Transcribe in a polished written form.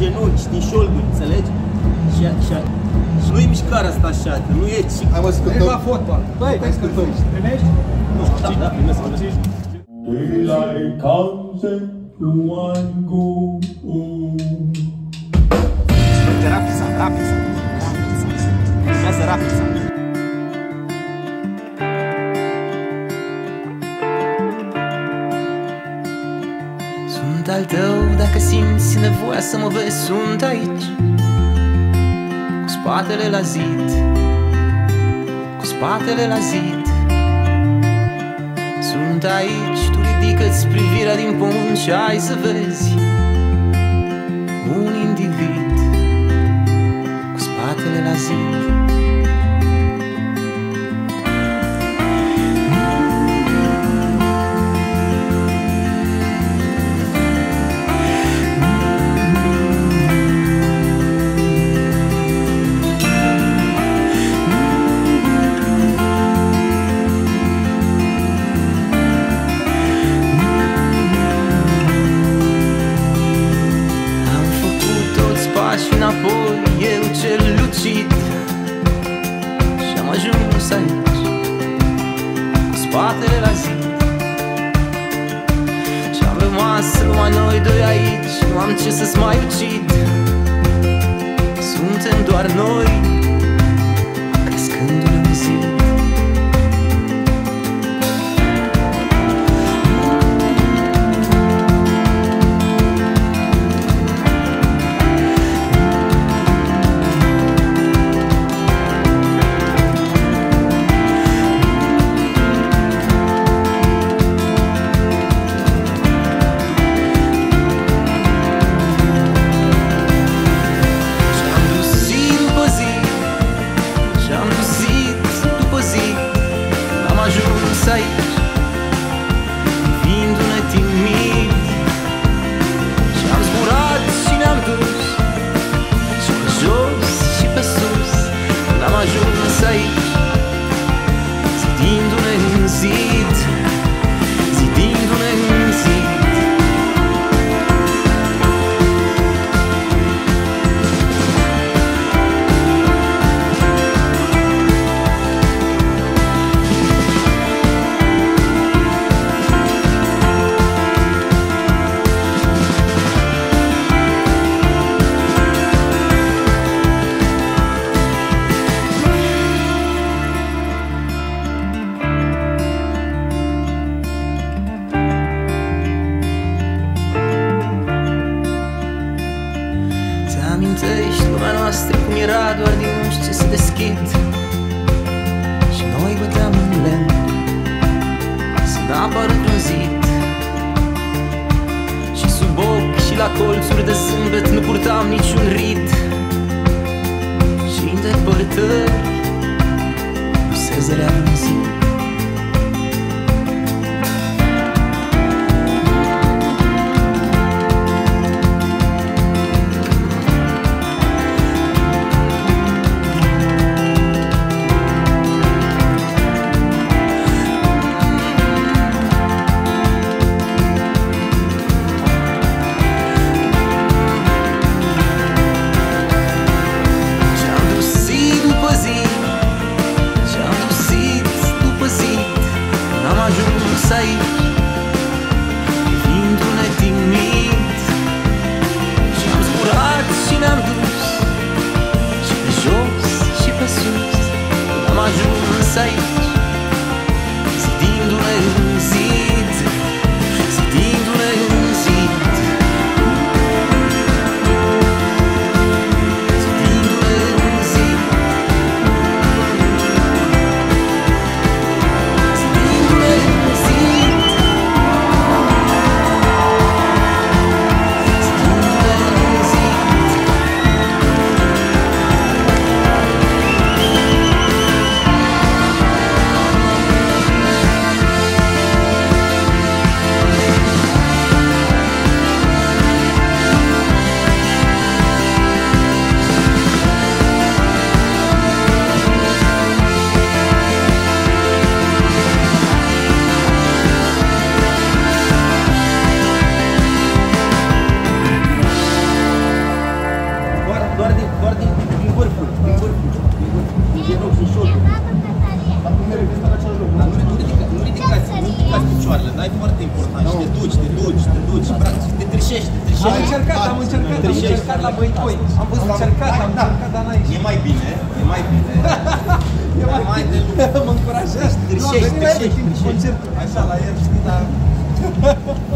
genunchi, din șolduri, înțelegi? Și nu e mișcarea asta așa, că nu e... Hai mă, să cântăm. La fotbal. Băi, hai să cântăm. Primești? Nu, da, primesc. Daylight comes and one go. Rapid. Urmează rapid. Sunt al tău dacă simți nevoia să mă vezi. Sunt aici, cu spatele la zid, cu spatele la zid. Sunt aici, tu ridică-ți privirea din pământ și hai să vezi un individ cu spatele la zid. Și înapoi, eu cel lucid, și-am ajuns aici, cu spatele la zid. Și-am rămas numai noi doi aici, nu am ce să-ți mai ucid. Suntem doar noi, crescându-ne în zi. Aici, privindu-ne timid, și-am zburat și ne-am dus, și pe jos și pe sus, n-am ajuns aici, zidindu-ne în zid, zidindu-ne în zid. Amintești lumea noastră cum era doar din uși ce se deschid, și noi băteam în lemn să n-apară într-un zid. Și sub ochi și la colțuri de zâmbet nu purtam niciun rit, și în depărtări nu se zărea un zid. Aici, privindu-ne timid, și-am zburat și ne-am dus, și pe jos și pe sus, n-am ajuns aici, zidindu-ne în zid, zidindu-ne în zid. Dar e foarte important și te duci, practic, te trișești. Am încercat la băi doi. Am încercat, dar n-a ieșit. E mai bine. Mai de lucru. Mă încurajează. Trișești. Concertul, așa, la el, știi, dar...